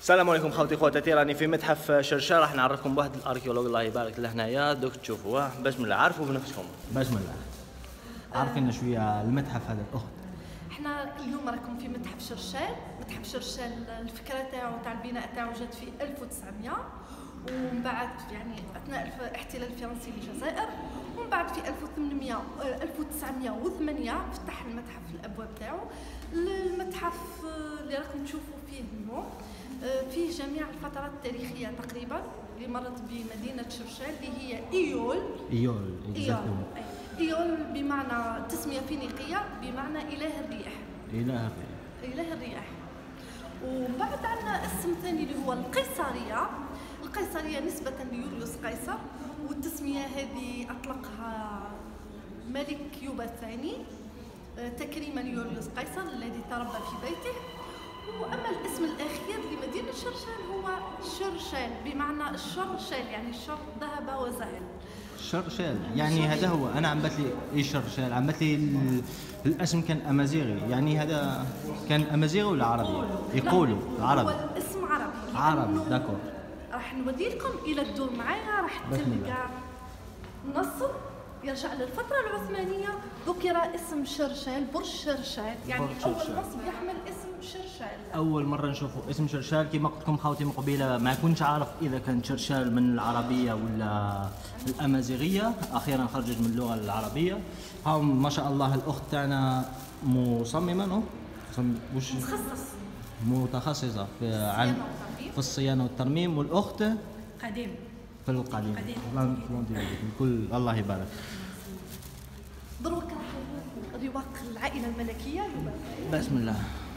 السلام عليكم خوتي خواتاتي، راني في متحف شرشة. راح نعرفكم بواحد الاركيولوج الله يبارك له هنايا، دوك تشوفوه بسم الله. عارفوا بنفسكم بسم الله. عارفين شويه المتحف هذا الاخت؟ احنا اليوم راكم في متحف شرشال. متحف شرشال الفكره تاعو تاع البناء تاعو جات في 1900 ومن بعد يعني اثناء الاحتلال الفرنسي للجزائر، ومن بعد في 1908 فتح المتحف الابواب تاعو. المتحف اللي راكم تشوفوا فيه اليوم فيه جميع الفترات التاريخية تقريبا اللي مرت بمدينة شرشال اللي هي إيول بمعنى تسمية فينيقية بمعنى إله الرياح. إله الرياح. ومن بعد عندنا اسم ثاني اللي هو القيصرية نسبة ليوليوس قيصر، والتسمية هذه أطلقها ملك يوبا الثاني تكريما ليوليوس قيصر الذي تربى في بيته. واما الاسم الاخير لمدينه شرشال هو شرشال بمعنى الشرشال، يعني الشر ذهب وزال. شرشال يعني هذا هو. انا عم بات لي ايش شرشال، عم بات لي الاسم كان امازيغي، يعني هذا كان امازيغي ولا عربي؟ يقولوا عربي. هو الاسم عربي داكور. راح نودي لكم الى الدور معايا، راح تلقى نص يرجع للفترة العثمانية ذكر اسم شرشال، برج شرشال، يعني أول نصب يحمل اسم شرشال. أول مرة نشوفوا اسم شرشال. كما قلت لكم خوتي من قبيلة ما كنتش عارف إذا كان شرشال من العربية ولا الأمازيغية، أخيرا خرجت من اللغة العربية. هم ما شاء الله الأخت تاعنا مصممة متخصصة في الصيانة والترميم، والأخت قديم في القديم. الكل الله يبارك. دروك رواق العائلة الملكية. بسم الله.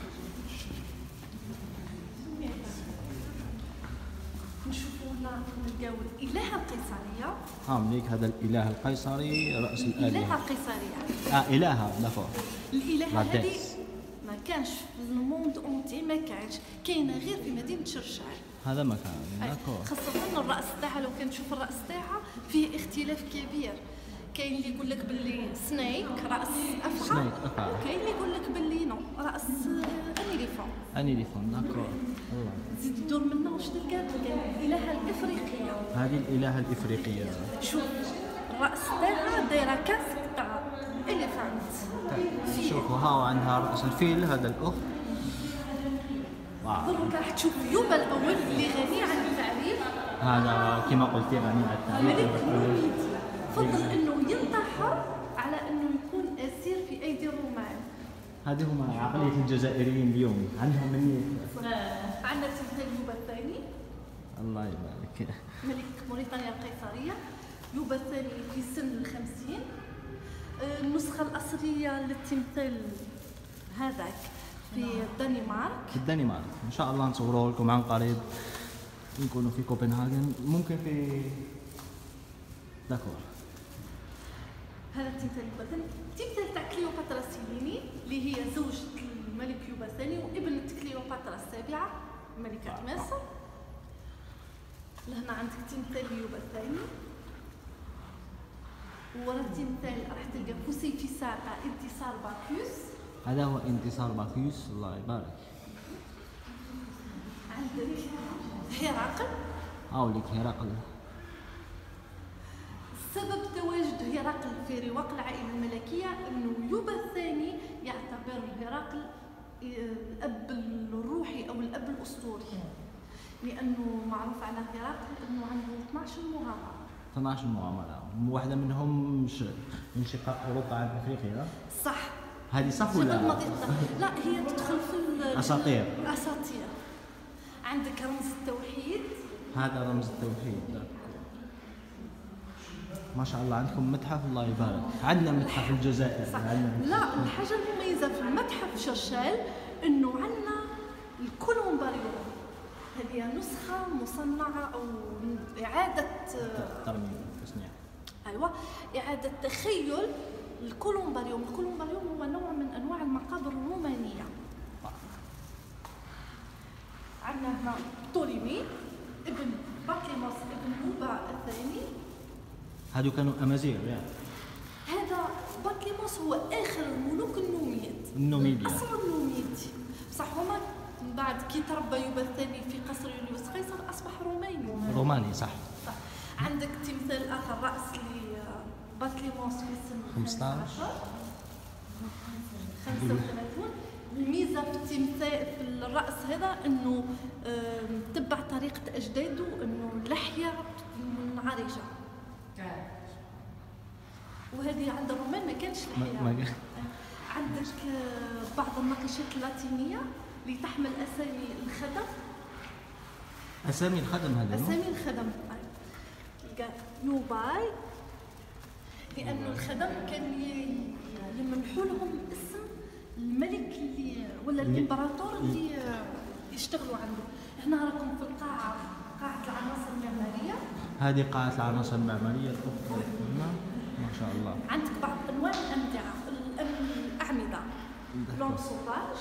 نشوفوا هنا نلقاو الإله القيصرية. مليك هذا الإله القيصري رأس الآلهة. الإله القيصرية. إلهة دافور. الإله هذه ما كانش في الموند اونتي، ما كاينه غير في مدينة شرشال. هذا مكان داكور. خاصة الرأس تاعها، لو كان تشوف الرأس تاعها فيه اختلاف كبير. كاين اللي يقول لك باللي سنيك رأس أفعى، وكاين اللي يقول لك باللي نو رأس أنيليفون داكور. الله. تزيد تدور منا واش تلقى الإلهة الإفريقية. هذه الإلهة الإفريقية. شوف الرأس تاعها دايرة كاسك تاع إليفانت. شوفوا هاو عندها رأس الفيل هذا الأخت. دروك راح تشوف يوبا الأول اللي غني عن التعريف. هذا كما قلتي غني عن التعريف. فضل انه ينتحر على انه يكون اسير في ايدي الرومان. هذه هم عقلية الجزائريين اليوم، عندهم منية. عندنا تمثال يوبا الثاني الله يبارك، ملك موريتانيا القيصرية. يوبا الثاني في سن 50. النسخة الأصلية للتمثال هذاك في الدنمارك. ان شاء الله نصوروه لكم عن قريب، نكونوا في كوبنهاجن، ممكن في داكور. هذا التمثال يوبا الثاني، التمثال تاع كليوباترا سيليني اللي هي زوجة الملك يوبا الثاني وابنة كليوباترا السابعة ملكة مصر. لهنا عندك تمثال يوبا الثاني، ورا التمثال راح تلقى فوسيفيسار تاع انتصار باكيوس. هذا هو انتصار باكيوس الله يبارك. عندك هرقل. لك هرقل. سبب تواجد هرقل في رواق العائلة الملكية انه يوبا الثاني يعتبر هرقل الاب الروحي او الاب الاسطوري، لانه معروف على هرقل انه عنده 12 مغامرة، واحدة منهم انشقاق اوروبا عن افريقيا. صح. هذه صح ولا لا؟ هي تدخل في الاساطير. عندك رمز التوحيد. هذا رمز التوحيد. ما شاء الله عندكم متحف الله يبارك. عندنا متحف الجزائر. لا، الحاجة المميزة في المتحف شرشال انه عندنا الكولومباريوم. هذه نسخة مصنعة او اعادة ترميم تصنيع. ايوه، اعادة تخيل الكولومباريوم. الكولومباريوم هو نوع من انواع المقابر الرومانية. عندنا هنا طوليمي ابن بطليموس ابن يوبا الثاني. هادو كانوا امازيغ يعني. هذا بطليموس هو اخر الملوك النوميد. النوميديا. اصل النوميد، بصح هما بعد كي تربى يوبا الثاني في قصر يوليوس قيصر اصبح روماني. روماني صح. عندك تمثال اخر راس لبطليموس في سن 15 35. الميزه في التمثال في الراس هذا انه تبع طريقه اجداده، انه اللحيه منعرجه، وهذه عند الرومان ما كانش لحيه. عندك بعض النقاشات اللاتينيه اللي تحمل اسامي الخدم. اسامي الخدم هذا؟ اسامي الخدم تلقى يوباي، لانه الخدم كان يمنحوا لهم اسم الملك اللي ولا الامبراطور اللي يشتغلوا عنده. هنا راكم في القاعه، قاعه العناصر المعماريه. هذه قاعه العناصر المعماريه الاخرى ما شاء الله. عندك بعض انواع الامتعه، الاعمده لون سوفاج،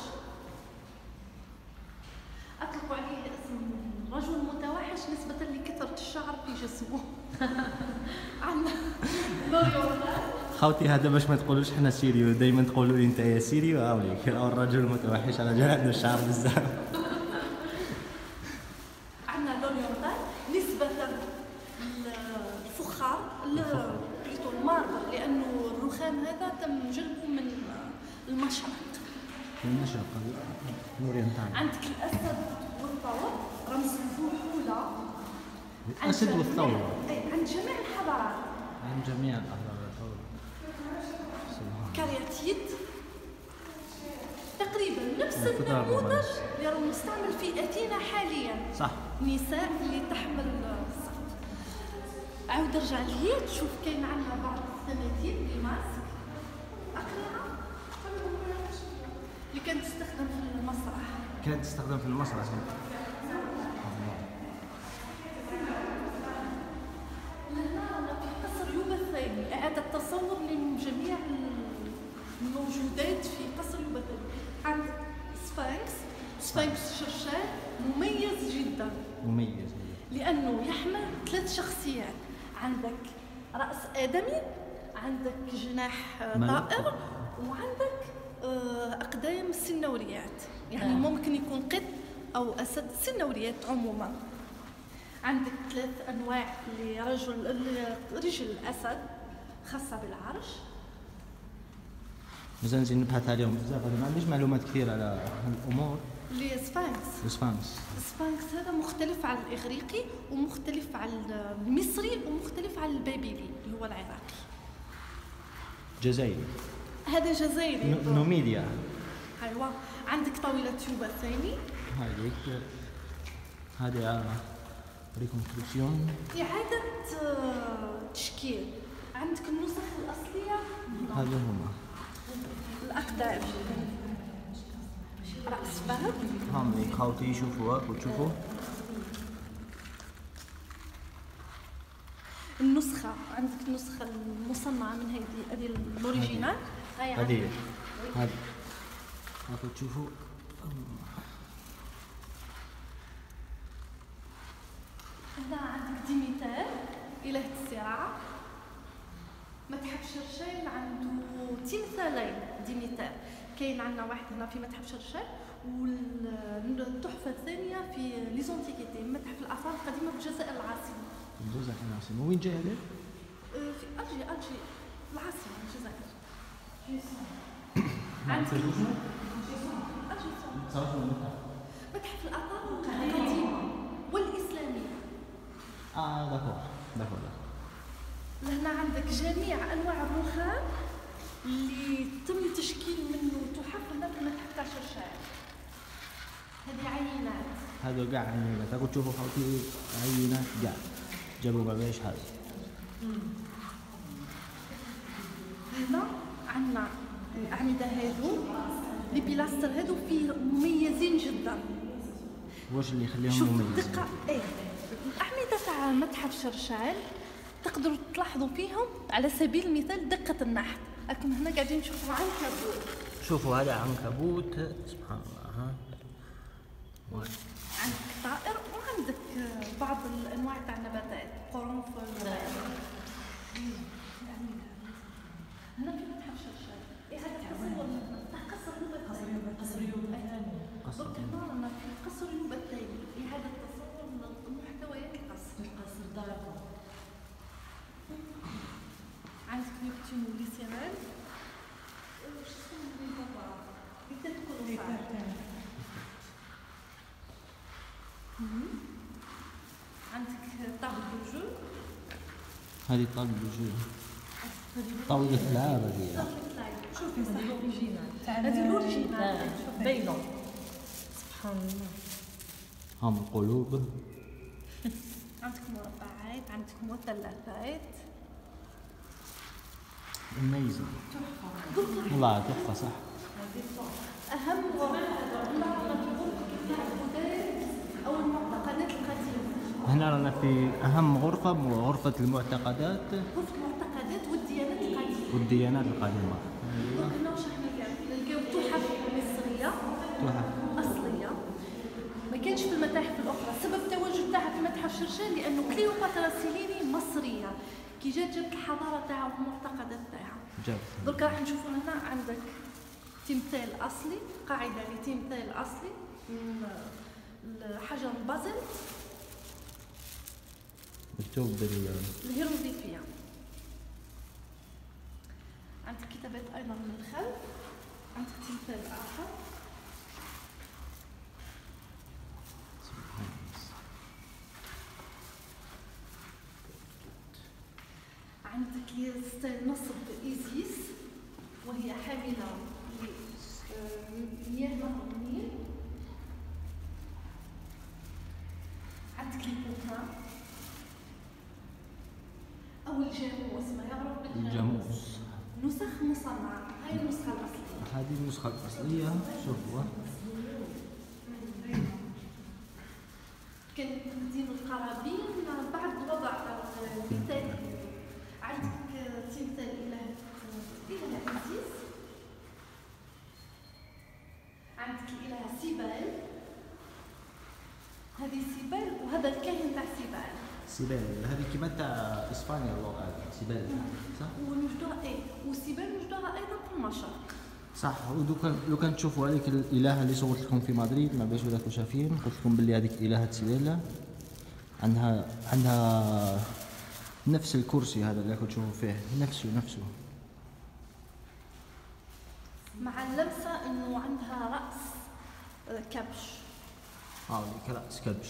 اطلقوا عليه اسم رجل متوحش نسبه لكثره الشعر في جسمه. عندنا لوريوردان. خوتي هذا باش ما تقولوش حنا سيريو، دائما تقولوا لي انت يا سيريو هاوليك او الرجل المتوحش على جال عنده الشعر بزاف. عندنا لوريوردان نسبه الفخار بليتو الماربل، لانه الرخام هذا تم جلبه من المشرق. من المشرق الاورينتال. عندك الاسد والثور رمز الفحوله. الاسد والثور. اي عند جميع الحضارات. عند جميع الحضارات. كارياتيد تقريبا نفس النموذج اللي راه مستعمل في اثينا حاليا. صح. نساء اللي تحمل الصوت. عاود ارجع لهي تشوف كاين عندنا بعض التماثيل اللي ماسك اقنعه اللي كانت تستخدم في المسرح. كانت تستخدم في المسرح. لهنا في قصر يوبا الثاني اعاده تصور لجميع الموجودات في قصر يوبا الثاني. عندك سفنكس شرشال مميز جدا. مميز لانه يحمل 3 شخصيات. عندك راس ادمي، عندك جناح طائر، وعندك اقدام سنوريات، يعني ممكن يكون قط او اسد. سنوريات عموما. عندك 3 انواع رجل الاسد خاصه بالعرش. مازال نزيد نبحث عليهم بزاف، انا ما عنديش معلومات كثير على الامور. السفنكس هذا مختلف عن الاغريقي، ومختلف عن المصري، ومختلف عن البابلي اللي هو العراقي. جزائري. هذا جزائري. نوميديا. ايوا. عندك طاوله يوبا الثاني. هذه ريكونستركسيون، إعادة تشكيل. عندك النسخ الأصلية. هذا هما الأقدام. رأس فهد. هاملي خوتي يشوفوها وتشوفوا النسخة. عندك النسخة المصنعة من هذه الأوريجينال. هذه تشوفوا. هنا عندك ديميتر إلهة الصراع. متحف شرشيل عنده تمثالين ديميتر. كاين عندنا واحد هنا في متحف شرشيل، والتحفة الثانية في ليزونتيكيتي متحف الآثار القديمة في الجزائر العاصمة. الجزائر العاصمة وين جاي هذا؟ في ألجي العاصمة الجزائر. عندك متحف الآثار القديمة والإسلامية. داكور. لهنا عندك جميع أنواع الرخام اللي تم تشكيل منه تحف هنا في المتحف تاع شرشال. هذه عينات. هذو كاع عينات. راكم تشوفوا خوتي عينات كاع جابوا ما باش هذا. هنا عندنا الأعمدة هذو لي بيلاستر هذو فيه مميزين جدا. واش اللي يخليهم شوف مميزين؟ الدقة. الأعمدة تاع متحف شرشال تقدروا تلاحظوا فيهم على سبيل المثال دقة النحت. راكم هنا قاعدين نشوفوا عنكبوت. شوفوا هذا عنكبوت سبحان الله. عندك طائر، وعندك بعض الانواع تاع النباتات قرنفل. هنا في متحف شرشال. هذا تصور تاع قصر يوبا. دوك هنا رانا في قصر يوبا الثاني، إعادة تصور محتويات القصر. القصر داركم. عندك نيبتون وليسيرال. واش اسمهم لي بابا؟ يبدا تكونوا عندك طابل دو جو. هذه طاولة جو، طاولة العاب هذه. شوفي هذه الأوريجينال. هذه الأوريجينال باينة. سبحان الله. هم القلوب. عندك مربعات، عندك مثلثات. اميزنج. والله تحفة صح. أهم أو المعتقدات القديمة. هنا رانا في أهم غرفة، غرفة المعتقدات. غرفة المعتقدات والديانات القديمة. والديانات القديمة. هنا واش راح نلقاو تحف مصرية. تحف أصلية. ما كانش في المتاحف الأخرى، سبب التواجد تاعها في متحف شرشان لأنه كليوباترا سيليني مصرية. كي جات الحضارة تاعها والمعتقدات تاعها. درك راح نشوفوا هنا عندك تمثال أصلي، قاعدة لتمثال أصلي من حجر البازلت مكتوب الهيروغليفية. عندك كتابات أيضا من الخلف. عندك تمثال آخر. عندك ستايل نصب إيزيس وهي حاملة لمياه نهر النيل. عندك البوكا أو الجاموس، ما يعرف بالجاموس. نسخ مصنعة. هاي النسخة الأصلية. هذه النسخة الأصلية. شوفوا كانت تقديم القرابين بعد وضع التاريخ. عندك تمثال إله عزيز. عندك الإله سيبال. هذه سيبال وهذا الكاهن تاع سيبال. سيبال هذه كيما تاع اسبانيا الله سيبال صح؟ ونوجدوها وسيبال نوجدوها ايضا في المشرق. صح. ودوكا لو كان تشوفوا هذيك الالهه اللي صورت لكم في مدريد ما باش ولاكم شافين، قلت لكم باللي هذيك الهه سيبيلا عندها نفس الكرسي هذا اللي راكم تشوفوا فيه، نفسه مع اللمسه انه عندها راس كبش. هذيك راس كبش.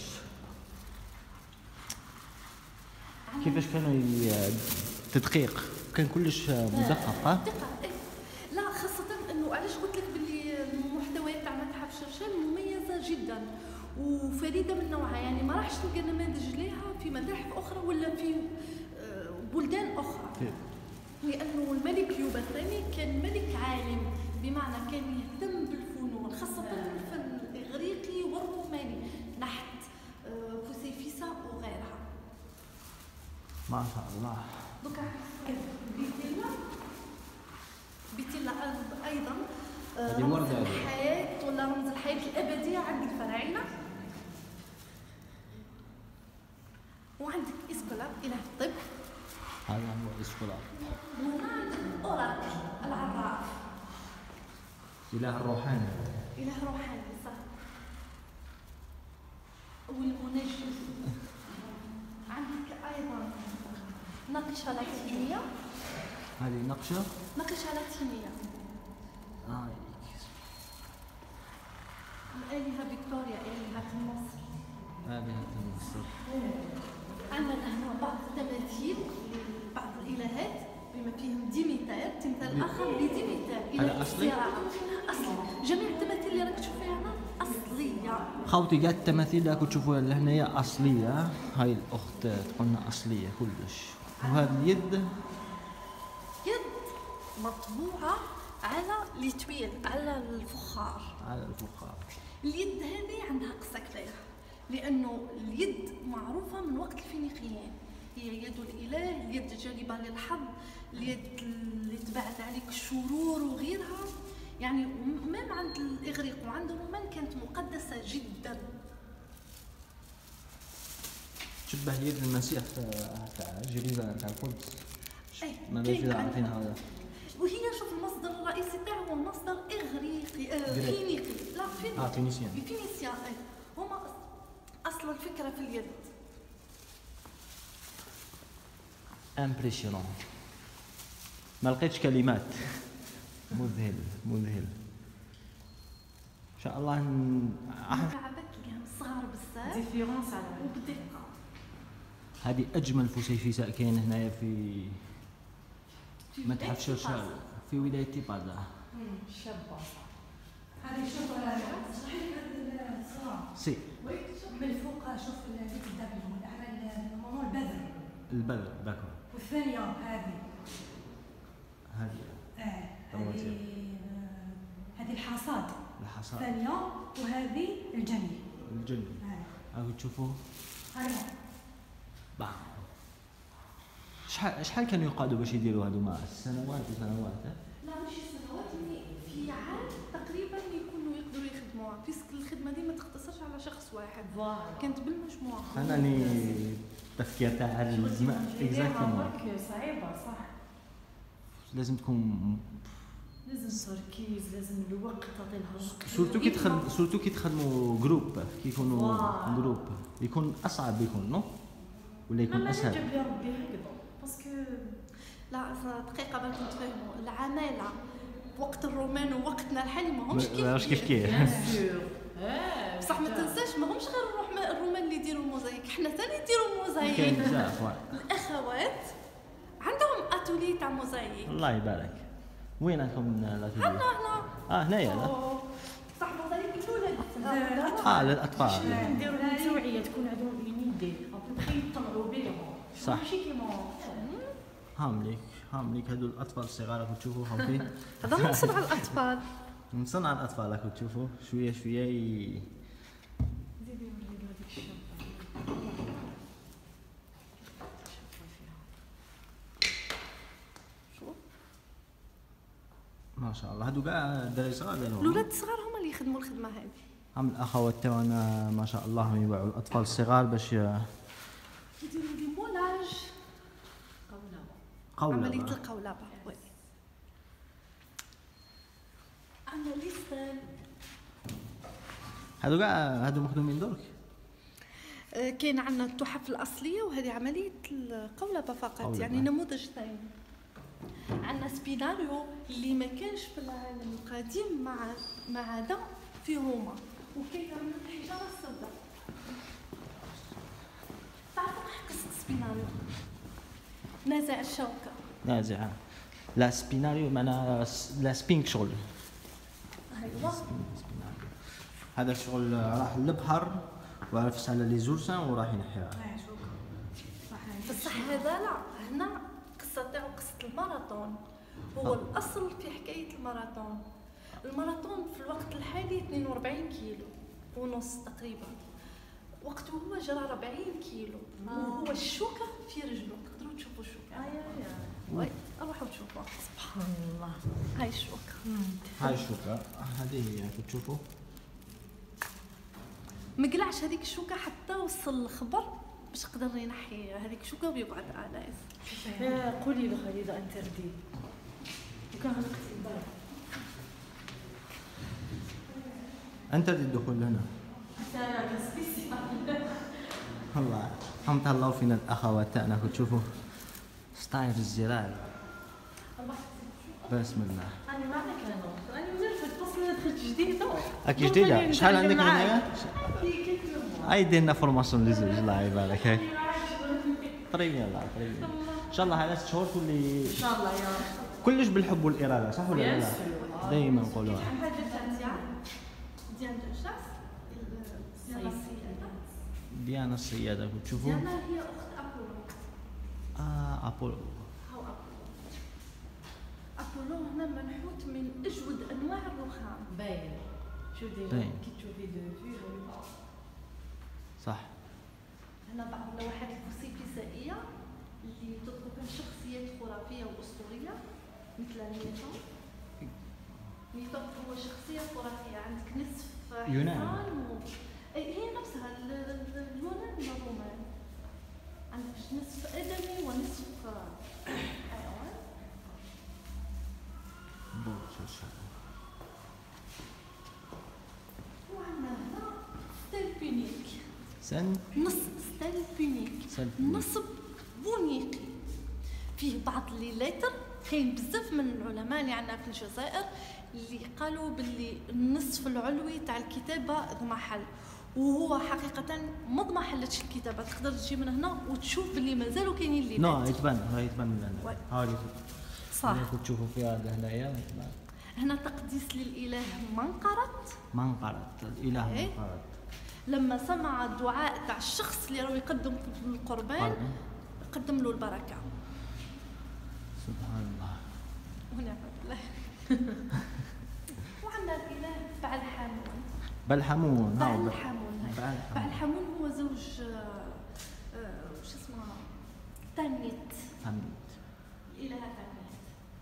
كيفاش كانوا تدقيق كان كلش مدقق. دقة لا خاصة انه علاش قلت لك باللي المحتويات تاع متحف شرشان مميزة جدا وفريدة من نوعها، يعني ما راحش تلقى نماذج لها في متاحف اخرى ولا في بلدان اخرى. لانه الملك يوبا الثاني كان ملك عالم، بمعنى كان يهتم بالفنون خاصة الفن الاغريقي والروماني نحت فسيفساء وغيرها. ما شاء الله. دوكا بيتيلا ايضا رمز الحياة ولا رمز الحياة الأبدية عند الفراعنة. وعندك إسكولا إله الطب. هذا هو إسكولا. وهنا عندك أوراكل العراف. إله الروحاني. إله روحاني صح. والمنجم. عندك أيضا نقشة لاتينية. هذه نقشة لاتينية. الآلهة فيكتوريا آلهة مصر. آلهة مصر. عندنا هنا بعض التماثيل لبعض الإلهات بما فيهم ديميتر، تمثال آخر لديميتر إله الزراعة. أصلي. جميع التماثيل اللي راك تشوفيها هنا أصلية. خوتي كاع التماثيل اللي راكم تشوفوها لهنايا أصلية. هاي الأخت تقولنا أصلية كلش. وهذه اليد مطبوعة على التويل على الفخار. اليد هذه عندها قصة كبيرة لأنه اليد معروفة من وقت الفينيقيين، هي يد الإله، اليد الجالبة للحظ، اليد اللي تبعت عليك الشرور وغيرها. يعني مام عند الإغريق وعند الرومان كانت مقدسة جدا. تشبه يد المسيح تاع جريبة تاع القدس. ما باش عارفين هذا. وهي شوف المصدر الرئيسي تاعها هو مصدر إغريقي فينيقي. لا تونسيين. الفينيسيان هما اصل الفكره في اليد. امبرسيونون، ما لقيتش كلمات. مذهل مذهل. ان شاء الله كعبات تلقاهم صغار بزاف ديفيرونس على وبدقه. هذه اجمل فسيفساء كاين هنايا في متحف شرشال في ولايه تيبازا. شابه. هذه شوف صحيح هذا الصراع سي من فوق شوف اللي تدبلهم الاحرى البذر داكور. والثانيه هذه هذه الحصاد الثانيه وهذه الجني هاكو تشوفوا هاي شحال كانوا يقعدوا باش يديروا هذوما سنوات وسنوات؟ لا ماشي سنوات، في عام تقريبا يكونوا يقدروا يخدموها، بيسك الخدمه دي ما تقتصرش على شخص واحد، كانت بالمجموعه. انا التفكير تاع هذا اكزاكتومون صعيبه صح. لازم تكون لازم تركيز، لازم الوقت تعطي لها سورتو كي تخدموا جروب، كي يكونوا جروب يكون اصعب يكون نو ولا يكون اسهل؟ جاب لي ربي هكذا باسكو لا دقيقه باش نتفاهموا، العماله وقت الرومان ووقتنا الحالي ماهمش كيف بصح ما تنساش ماهمش غير الرومان اللي يديروا الموزايك، حنا ثاني نديروا موزايك. كاين بزاف الاخوات عندهم اتولي تاع موزايك. الله يبارك. وين عندكم الاتولي؟ هنا هنايا صح موزايك الاولاد للاطفال. نديروا توعيه تكون عندهم اون ايدي ابخي يطلعوا بهم. صح. ماشي كيما هامليك هادو الاطفال الصغار راكم تشوفوا هاكي. هذا من صنع الاطفال. من صنع الاطفال راكم تشوفوا شويه زيدي وريني هذيك الشابه. ما شاء الله هادو كاع الدراري صغار داروهم. الاولاد الصغار هما اللي يخدموا الخدمه هذه. هم الاخوات تاعنا ما شاء الله يبيعوا الاطفال الصغار باش يديروا لي مولاج عمليه القولبه. عندنا ليستان هادو مخدومين درك. كاين عندنا التحف الاصليه وهذه عمليه القولبه فقط، يعني نموذج ثاني. عندنا سبيناريو اللي ما كانش في العالم القديم مع هذا في روما، وكاين من الحجاره السوداء. تعرفوا قصه سبيناريو؟ نازع الشوكه. نازعه. لا سبيناريو معناها لا سبينك شغل. ايوا هذا الشغل راح للبحر وعرفت على لي زورسان وراح ينحيها. بصح هذا لا، هنا قصه تاعو قصه الماراثون، هو الاصل في حكايه الماراثون. الماراثون في الوقت الحالي 42 كيلو ونص تقريبا، وقته هو جرى 40 كيلو وهو الشوكه في رجله. تقدروا تشوفوا الشوكه. وي روحوا تشوفوها. سبحان الله. هاي الشوكه هذه هي تشوفوا مقلعش هذيك الشوكه حتى وصل الخبر باش يقدر ينحي هذيك الشوكه ويقعد على قولي له خليده انتردي وكان غلقت الباب. انت الدخول هنا. والله هم تهلاو فينا الاخوات تاعنا تشوفوا ستايل الزرار. بسم الله. انا ما عندك انا مرفد اصلا دخلت جديده. اكيد جديده. شحال عندك هنايا؟ هاي ديرنا فورماسيون لزوج الله يبارك. هاي طريبين الله طريبين. ان شاء الله على 6 شهور تولي ان شاء الله يا رب كلش بالحب والاراده صح ولا لا؟ دائما نقولوها. ديانا الصيادة تشوفوا؟ ديانا هي أخت أبولو. أبولو. هو أبولو هنا منحوت من أجود أنواع الرخام. باين. شو دير كي تشوفي دو فيو. صح. هنا بعض اللوحات الفسيفسائية اللي تطلب شخصيات خرافية وأسطورية مثل نيتون. نيتون هو شخصية خرافية، عندك نصف يونان. هي نفسها اليونان والرومان، عندك نصف آدمي ونصف حيوان. نص ستيل بونيك، نصب بونيقي. فيه بعض لي ليتر، كاين بزاف من العلماء اللي عندنا في الجزائر اللي قالوا باللي النصف العلوي تاع الكتابه اضمحل، وهو حقيقه ما اضمحلتش الكتابه، تقدر تجي من هنا وتشوف باللي مازالوا كاينين لي لا يتبان من هنا. هاولي صح تشوفوا فيها هنايا. هنا تقديس للاله منقرط الاله منقرط. لما سمع الدعاء تاع الشخص اللي راه يقدم القربان قدم له البركه. سبحان الله ونعم بالله. وعندنا الاله بلحمون. بلحمون هو زوج وش اسمه تانيت. الإله تانيت.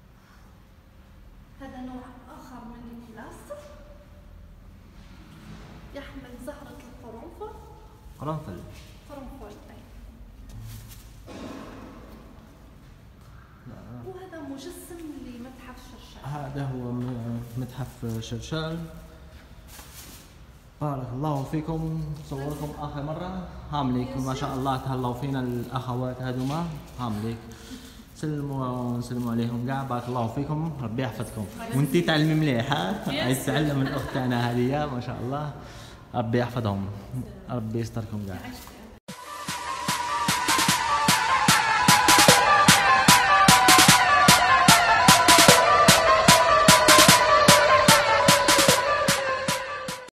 هذا نوع آخر من الكلاس يحمل زهرة القرنفل. وهذا مجسم لمتحف شرشال. هذا هو متحف شرشال. بارك الله فيكم. صوركم آخر مرة هامليك ما شاء الله تهلاو فينا الأخوات هذوما هامليك. سلموا عليهم كاع. بارك الله فيكم ربي يحفظكم. وانتي تعلمي مليح عايز تعلم من أختنا هذه ما شاء الله. ربي يحفظهم ربي يستركم كاع.